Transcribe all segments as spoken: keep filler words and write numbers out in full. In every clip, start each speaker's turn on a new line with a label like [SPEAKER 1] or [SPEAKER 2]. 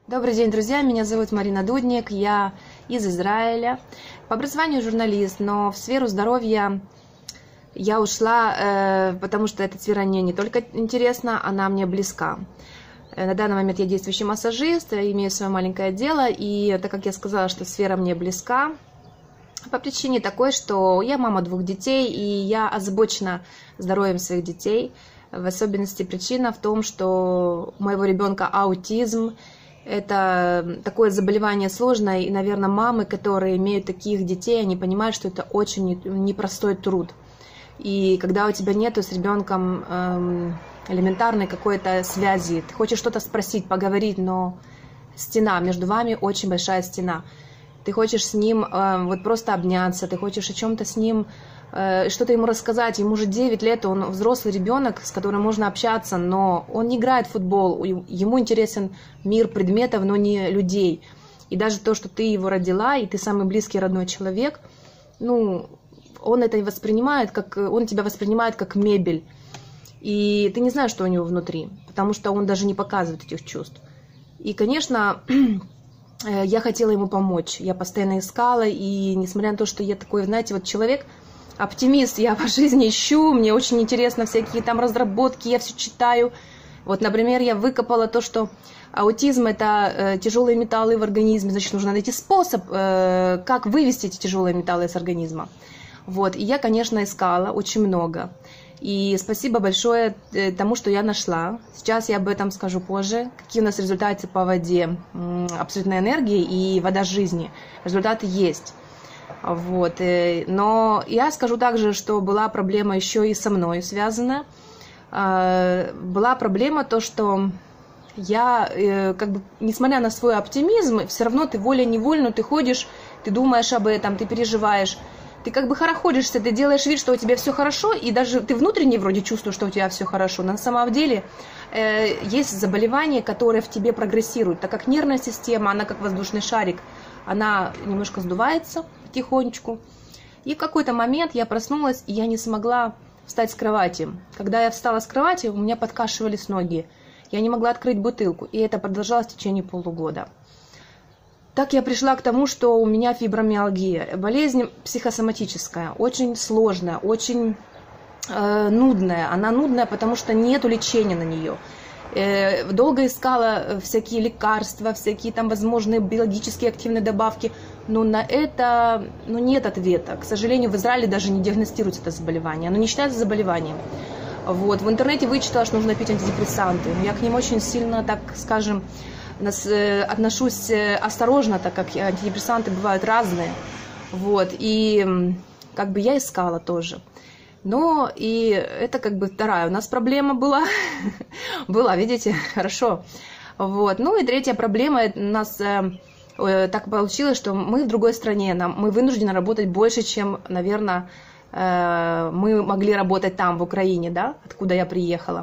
[SPEAKER 1] Добрый день, друзья! Меня зовут Марина Дудник, я из Израиля. По образованию журналист, но в сферу здоровья я ушла, э, потому что эта сфера мне не только интересна, она мне близка. На данный момент я действующий массажист, имею свое маленькое дело, и так как я сказала, что сфера мне близка, по причине такой, что я мама двух детей, и я озабочена здоровьем своих детей. В особенности причина в том, что у моего ребенка аутизм. Это такое заболевание сложное, и, наверное, мамы, которые имеют таких детей, они понимают, что это очень непростой труд. И когда у тебя нету с ребенком эм, элементарной какой-то связи, ты хочешь что-то спросить, поговорить, но стена, между вами очень большая стена. Ты хочешь с ним э, вот просто обняться, ты хочешь о чем-то с ним, э, что-то ему рассказать. Ему уже девять лет, он взрослый ребенок, с которым можно общаться, но он не играет в футбол, ему интересен мир предметов, но не людей. И даже то, что ты его родила, и ты самый близкий родной человек, ну, он это воспринимает, как, он тебя воспринимает как мебель. И ты не знаешь, что у него внутри, потому что он даже не показывает этих чувств. И, конечно, я хотела ему помочь, я постоянно искала, и несмотря на то, что я такой, знаете, вот человек, оптимист, я по жизни ищу, мне очень интересно всякие там разработки, я все читаю. Вот, например, я выкопала то, что аутизм – это э, тяжелые металлы в организме, значит, нужно найти способ, э, как вывести эти тяжелые металлы из организма. Вот, и я, конечно, искала очень много. И спасибо большое тому, что я нашла. Сейчас я об этом скажу позже. Какие у нас результаты по воде абсолютной энергии и вода жизни. Результаты есть. Вот. Но я скажу также, что была проблема еще и со мной связана. Была проблема то, что я, как бы, несмотря на свой оптимизм, все равно ты волей-невольно, ты ходишь, ты думаешь об этом, ты переживаешь. Ты как бы хорохоришься, ты делаешь вид, что у тебя все хорошо, и даже ты внутренне вроде чувствуешь, что у тебя все хорошо. Но на самом деле э, есть заболевания, которые в тебе прогрессируют, так как нервная система, она как воздушный шарик, она немножко сдувается потихонечку. И в какой-то момент я проснулась, и я не смогла встать с кровати. Когда я встала с кровати, у меня подкашивались ноги. Я не могла открыть бутылку, и это продолжалось в течение полугода. Так я пришла к тому, что у меня фибромиалгия, болезнь психосоматическая, очень сложная, очень э, нудная. Она нудная, потому что нет лечения на нее. Э, долго искала всякие лекарства, всякие там возможные биологически активные добавки, но на это ну, нет ответа. К сожалению, в Израиле даже не диагностируется это заболевание, оно не считается заболеванием. Вот. В интернете вычитала, что нужно пить антидепрессанты, но я к ним очень сильно, так скажем, отношусь осторожно, так как антидепрессанты бывают разные. Вот, и как бы я искала тоже. Но и это как бы вторая у нас проблема была. Была, видите, хорошо. Вот. Ну и третья проблема, у нас э, так получилось, что мы в другой стране, нам, мы вынуждены работать больше, чем, наверное, э, мы могли работать там, в Украине, да, откуда я приехала.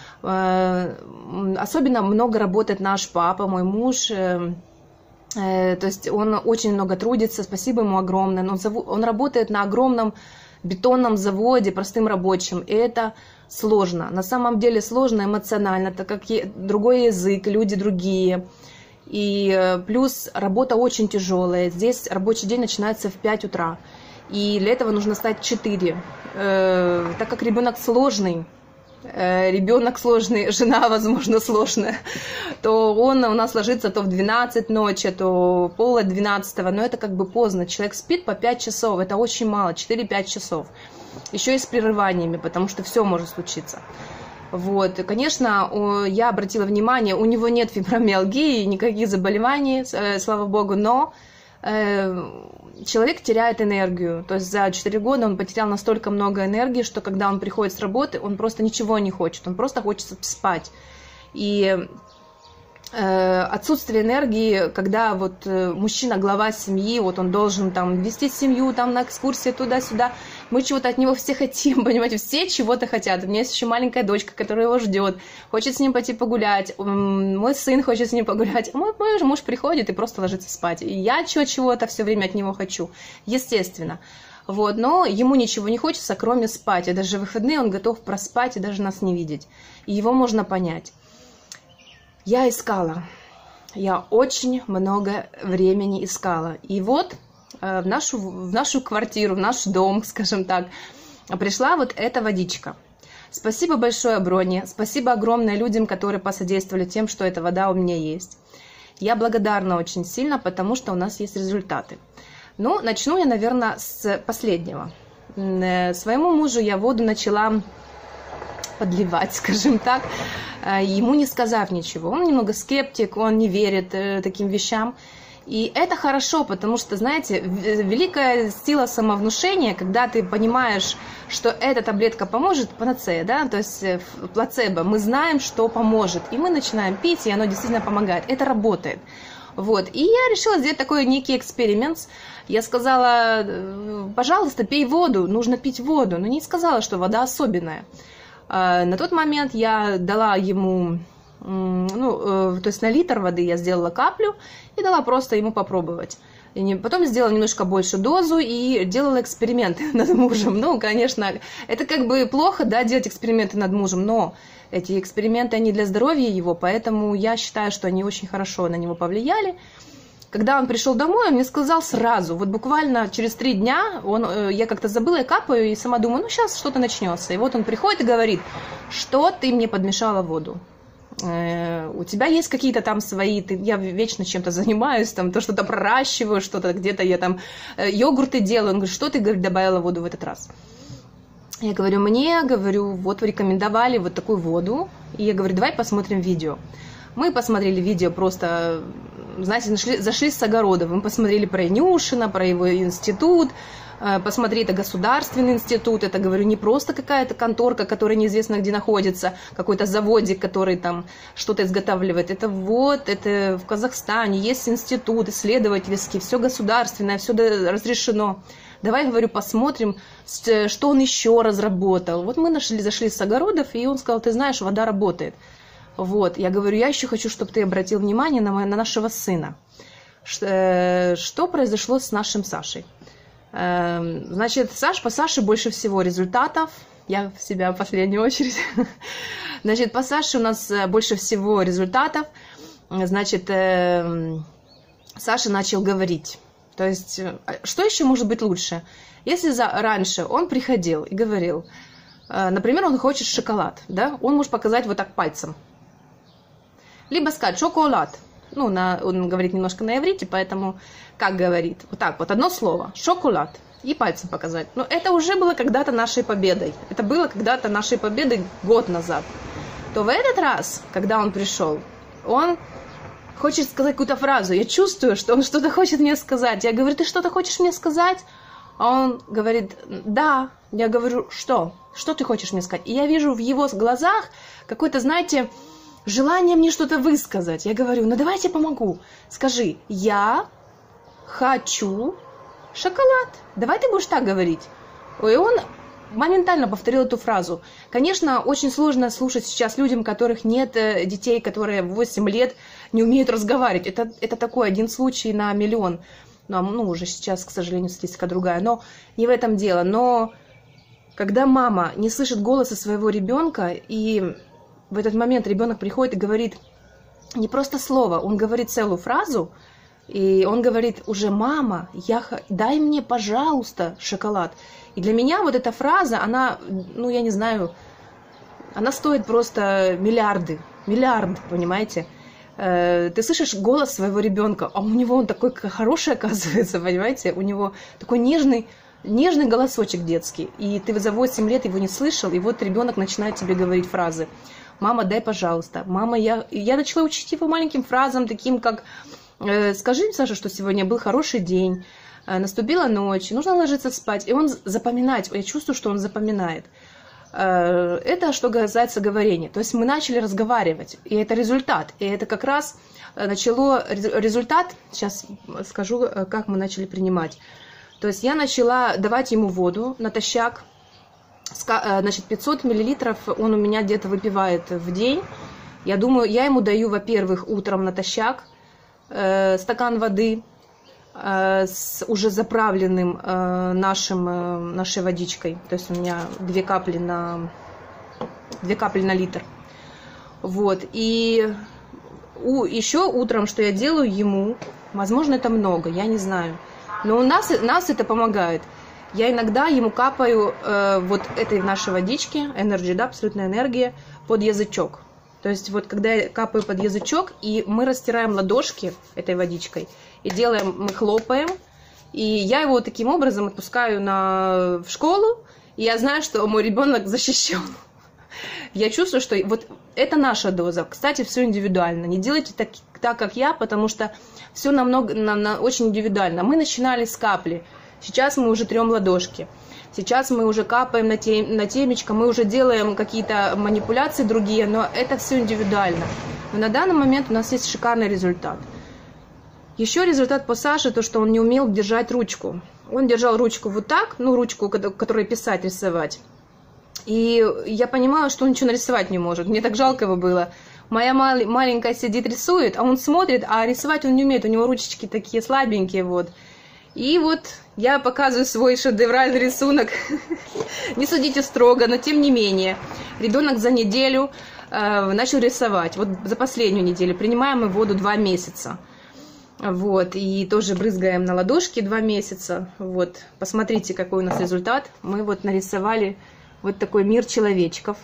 [SPEAKER 1] Особенно много работает наш папа, мой муж, то есть он очень много трудится, спасибо ему огромное, но он работает на огромном бетонном заводе простым рабочим, и это сложно, на самом деле сложно эмоционально, так как другой язык, люди другие, и плюс работа очень тяжелая, здесь рабочий день начинается в пять утра, и для этого нужно встать в четыре, так как ребенок сложный, ребенок сложный, жена, возможно, сложная, то он у нас ложится то в двенадцать ночи, то пол двенадцатого, но это как бы поздно. Человек спит по пять часов, это очень мало, четыре-пять часов. Еще и с прерываниями, потому что все может случиться. Вот, и, конечно, я обратила внимание, у него нет фибромиалгии, никаких заболеваний, слава богу, но человек теряет энергию, то есть за четыре года он потерял настолько много энергии, что когда он приходит с работы, он просто ничего не хочет, он просто хочет спать. И э, отсутствие энергии, когда вот мужчина, глава семьи, вот он должен там вести семью там на экскурсии туда-сюда, мы чего-то от него все хотим, понимаете, все чего-то хотят. У меня есть еще маленькая дочка, которая его ждет, хочет с ним пойти погулять, мой сын хочет с ним погулять, мой, мой муж приходит и просто ложится спать. И я чего-чего-то все время от него хочу, естественно. Вот, но ему ничего не хочется, кроме спать. И даже в выходные он готов проспать и даже нас не видеть. И его можно понять. Я искала. я очень много времени искала. И вот в нашу, в нашу квартиру, в наш дом, скажем так, пришла вот эта водичка. Спасибо большое Броне, спасибо огромное людям, которые посодействовали тем, что эта вода у меня есть. Я благодарна очень сильно, потому что у нас есть результаты. Ну, начну я, наверное, с последнего. Своему мужу я воду начала подливать, скажем так, ему не сказав ничего. Он немного скептик, он не верит таким вещам. И это хорошо, потому что, знаете, великая сила самовнушения, когда ты понимаешь, что эта таблетка поможет, панацея, да, то есть плацебо, мы знаем, что поможет, и мы начинаем пить, и оно действительно помогает, это работает. Вот, и я решила сделать такой некий эксперимент. Я сказала, пожалуйста, пей воду, нужно пить воду, но не сказала, что вода особенная. На тот момент я дала ему... Ну, то есть на литр воды я сделала каплю и дала просто ему попробовать. И потом сделала немножко больше дозу и делала эксперименты над мужем. Ну, конечно, это как бы плохо, да, делать эксперименты над мужем, но эти эксперименты, они для здоровья его, поэтому я считаю, что они очень хорошо на него повлияли. Когда он пришел домой, он мне сказал сразу, вот буквально через три дня, он, я как-то забыла, я капаю, и сама думаю, ну, сейчас что-то начнется. И вот он приходит и говорит, что ты мне подмешала воду. У тебя есть какие-то там свои, ты, я вечно чем-то занимаюсь, там, то что-то проращиваю, что-то где-то я там йогурты делаю. Он говорит, что ты, говорит, добавила воду в этот раз? Я говорю, мне, говорю, вот вы рекомендовали вот такую воду. И я говорю, давай посмотрим видео. Мы посмотрели видео просто, знаете, нашли, зашли с огорода. Мы посмотрели про Инюшина, про его институт. Посмотри, это государственный институт, это, говорю, не просто какая-то конторка, которая неизвестно где находится, какой-то заводик, который там что-то изготавливает. Это вот, это в Казахстане есть институт исследовательский, все государственное, все разрешено. Давай, говорю, посмотрим, что он еще разработал. Вот мы нашли, зашли с огородов, и он сказал, ты знаешь, вода работает. Вот, я говорю, я еще хочу, чтобы ты обратил внимание на, на нашего сына. Что, что произошло с нашим Сашей? Значит, Саш, по Саше больше всего результатов. Я в себя в последнюю очередь. Значит, по Саше у нас больше всего результатов. Значит, Саша начал говорить. То есть, что еще может быть лучше? Если за, раньше он приходил и говорил, например, он хочет шоколад, да, он может показать вот так пальцем. Либо сказать шоколад. Ну, на, он говорит немножко на иврите, поэтому как говорит? Вот так вот, одно слово, шоколад, и пальцем показать. Но это уже было когда-то нашей победой. Это было когда-то нашей победой год назад. То в этот раз, когда он пришел, он хочет сказать какую-то фразу. Я чувствую, что он что-то хочет мне сказать. Я говорю, ты что-то хочешь мне сказать? А он говорит, да. Я говорю, что? Что ты хочешь мне сказать? И я вижу в его глазах какой-то, знаете... желание мне что-то высказать. Я говорю, ну давайте помогу. Скажи, я хочу шоколад. Давай ты будешь так говорить. И он моментально повторил эту фразу. Конечно, очень сложно слушать сейчас людям, у которых нет детей, которые в восемь лет не умеют разговаривать. Это, это такой один случай на миллион. Ну, ну, уже сейчас, к сожалению, статистика другая. Но не в этом дело. Но когда мама не слышит голоса своего ребенка, и в этот момент ребенок приходит и говорит не просто слово, он говорит целую фразу, и он говорит уже, мама, я, дай мне, пожалуйста, шоколад. И для меня вот эта фраза, она, ну, я не знаю, она стоит просто миллиарды, миллиард, понимаете? Ты слышишь голос своего ребенка, а у него он такой хороший, оказывается, понимаете? У него такой нежный, нежный голосочек детский, и ты за восемь лет его не слышал, и вот ребенок начинает тебе говорить фразы. Мама, дай, пожалуйста. Мама, я... Я начала учить его маленьким фразам, таким как э, скажи, Саша, что сегодня был хороший день, э, наступила ночь, нужно ложиться спать. И он запоминает, я чувствую, что он запоминает. Э, это что касается говорения. То есть мы начали разговаривать, и это результат. И это как раз начало результат, сейчас скажу, как мы начали принимать. То есть я начала давать ему воду натощак. Значит, пятьсот миллилитров он у меня где-то выпивает в день. Я думаю, я ему даю, во-первых, утром натощак э, стакан воды э, с уже заправленным э, нашим, э, нашей водичкой. То есть у меня две капли на, две капли на литр. Вот. И у, еще утром, что я делаю ему, возможно, это много, я не знаю. Но у нас, нас это помогает. Я иногда ему капаю э, вот этой нашей водички, Energy, да, абсолютная энергия, под язычок. То есть вот когда я капаю под язычок, и мы растираем ладошки этой водичкой, и делаем, мы хлопаем, и я его таким образом отпускаю на, в школу, и я знаю, что мой ребенок защищен. Я чувствую, что вот это наша доза. Кстати, все индивидуально. Не делайте так, так как я, потому что все намного, на, на, очень индивидуально. Мы начинали с капли. Сейчас мы уже трем ладошки. Сейчас мы уже капаем на, тем, на темечко, мы уже делаем какие-то манипуляции другие, но это все индивидуально. Но на данный момент у нас есть шикарный результат. Еще результат по Саше, то, что он не умел держать ручку. Он держал ручку вот так, ну, ручку, которой писать, рисовать. И я понимала, что он ничего нарисовать не может. Мне так жалко его было. Моя мал- маленькая сидит, рисует, а он смотрит, а рисовать он не умеет. У него ручечки такие слабенькие, вот. И вот я показываю свой шедевральный рисунок. Не судите строго, но тем не менее. Ребенок за неделю э, начал рисовать. Вот за последнюю неделю. Принимаем мы воду два месяца. Вот. И тоже брызгаем на ладошки два месяца. Вот. Посмотрите, какой у нас результат. Мы вот нарисовали вот такой мир человечков.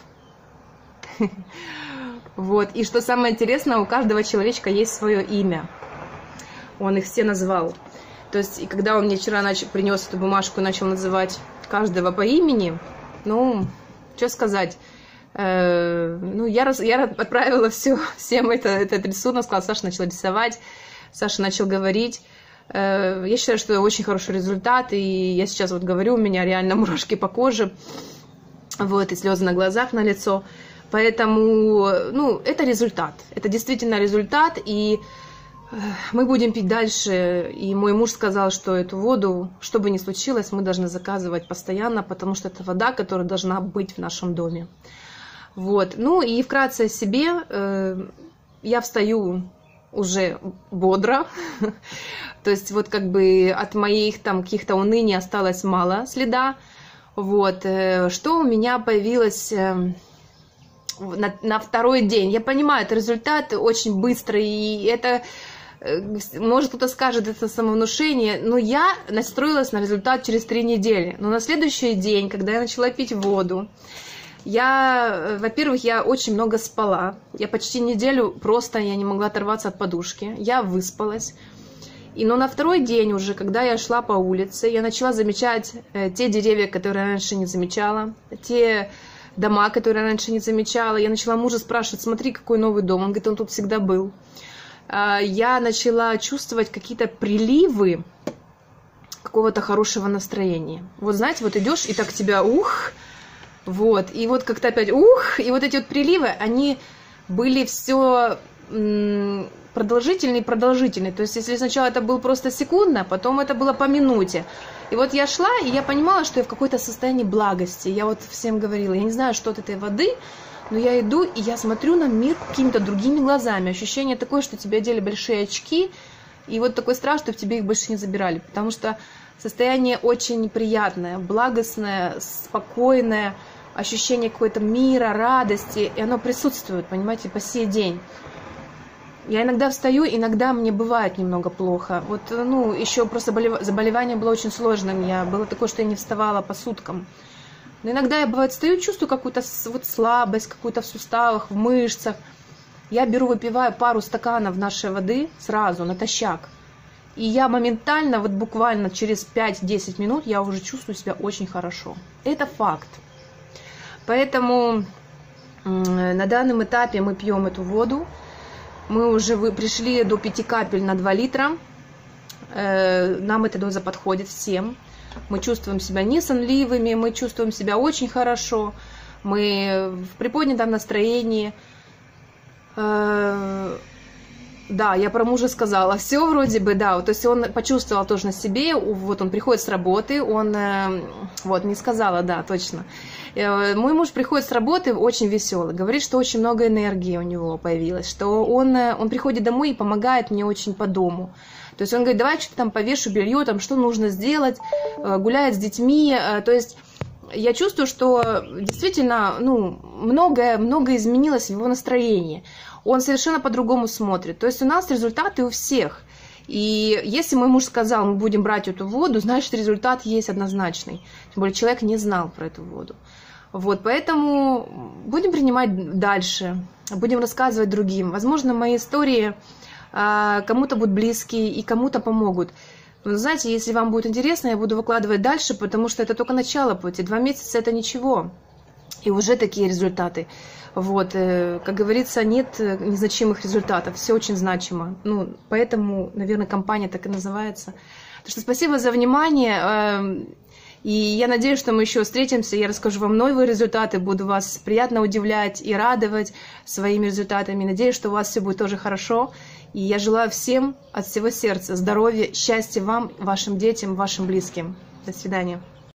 [SPEAKER 1] Вот. И что самое интересное, у каждого человечка есть свое имя. Он их все назвал. То есть, и когда он мне вчера начал, принес эту бумажку и начал называть каждого по имени, ну, что сказать, э, ну, я, раз, я отправила все, всем это, этот рисунок, сказала, Саша начала рисовать, Саша начал говорить. Э, я считаю, что это очень хороший результат, и я сейчас вот говорю, у меня реально мурашки по коже, вот, и слезы на глазах, на лицо. Поэтому, ну, это результат, это действительно результат, и мы будем пить дальше, и мой муж сказал, что эту воду, что бы ни случилось, мы должны заказывать постоянно, потому что это вода, которая должна быть в нашем доме. Вот. Ну и вкратце о себе. Я встаю уже бодро, то есть вот как бы от моих там каких-то уныний осталось мало следа. Вот. Что у меня появилось на, на второй день? Я понимаю, это результат очень быстрый, и это... Может, кто-то скажет, это самовнушение, но я настроилась на результат через три недели. Но на следующий день, когда я начала пить воду, я, во-первых, я очень много спала. Я почти неделю просто я не могла оторваться от подушки. Я выспалась. И, но на второй день уже, когда я шла по улице, я начала замечать э, те деревья, которые я раньше не замечала, те дома, которые я раньше не замечала. Я начала мужа спрашивать, смотри, какой новый дом. Он говорит, он тут всегда был. Я начала чувствовать какие-то приливы какого-то хорошего настроения. Вот знаете, вот идешь, и так тебя ух, вот, и вот как-то опять ух, и вот эти вот приливы, они были все продолжительные, продолжительные. То есть, если сначала это было просто секундно, потом это было по минуте. И вот я шла, и я понимала, что я в какой-то состоянии благости. Я вот всем говорила, я не знаю, что от этой воды, но я иду, и я смотрю на мир какими-то другими глазами. Ощущение такое, что тебе одели большие очки, и вот такой страх, что в тебе их больше не забирали. Потому что состояние очень приятное, благостное, спокойное, ощущение какого-то мира, радости, и оно присутствует, понимаете, по сей день. Я иногда встаю, иногда мне бывает немного плохо. Вот, ну, еще просто заболевание было очень сложным. Я, было такое, что я не вставала по суткам. Но иногда я, бывает, стою, чувствую какую-то вот слабость, какую-то в суставах, в мышцах. Я беру, выпиваю пару стаканов нашей воды сразу, натощак. И я моментально, вот буквально через пять-десять минут, я уже чувствую себя очень хорошо. Это факт. Поэтому на данном этапе мы пьем эту воду. Мы уже пришли до пяти капель на два литра. Нам эта доза подходит всем. Мы чувствуем себя не сонливыми, мы чувствуем себя очень хорошо, мы в приподнятом настроении. Да, я про мужа сказала, все вроде бы, да, то есть он почувствовал тоже на себе, вот он приходит с работы, он, вот, не сказала, да, точно. Мой муж приходит с работы очень веселый, говорит, что очень много энергии у него появилось, что он, он приходит домой и помогает мне очень по дому. То есть он говорит, давай что-то там повешу белье, там что нужно сделать, гуляет с детьми, то есть я чувствую, что действительно, ну, многое, многое изменилось в его настроении. Он совершенно по-другому смотрит. То есть у нас результаты у всех. И если мой муж сказал, мы будем брать эту воду, значит, результат есть однозначный. Тем более человек не знал про эту воду. Вот, поэтому будем принимать дальше, будем рассказывать другим. Возможно, мои истории а, кому-то будут близкие и кому-то помогут. Но, знаете, если вам будет интересно, я буду выкладывать дальше, потому что это только начало пути. Два месяца – это ничего. И уже такие результаты. Вот, как говорится, нет незначимых результатов, все очень значимо. Ну, поэтому, наверное, компания так и называется. Так что спасибо за внимание. И я надеюсь, что мы еще встретимся, я расскажу вам новые результаты, буду вас приятно удивлять и радовать своими результатами. Надеюсь, что у вас все будет тоже хорошо. И я желаю всем от всего сердца здоровья, счастья вам, вашим детям, вашим близким. До свидания.